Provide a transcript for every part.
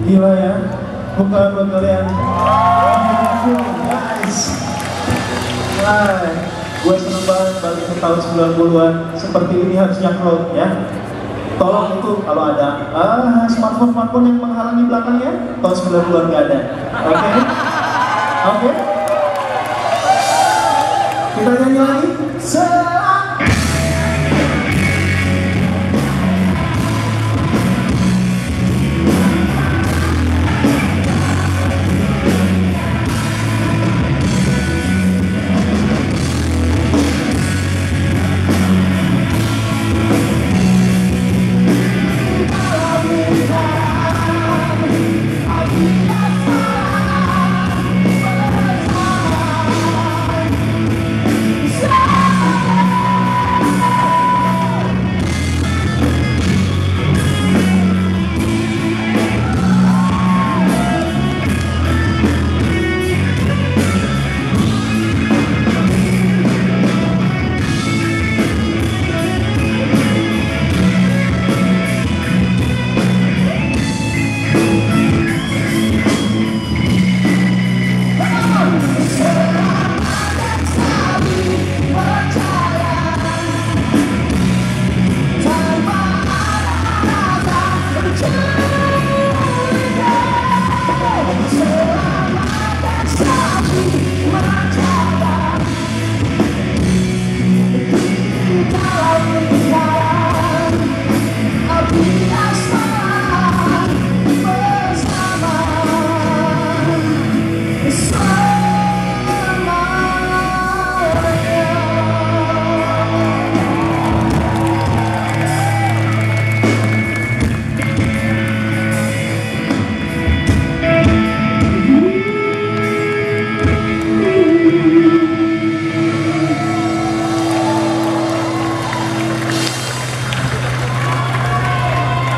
Gila ya, bukan buat kalian. Guys, gue seneng banget balik ke tahun 90-an. Seperti ini harusnya cloud ya. Tolong itu kalau ada smartphone yang menghalangi belakangnya, tahun 90-an gak ada. Oke? Kita nyanyi lagi.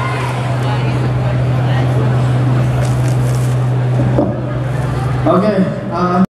Oke.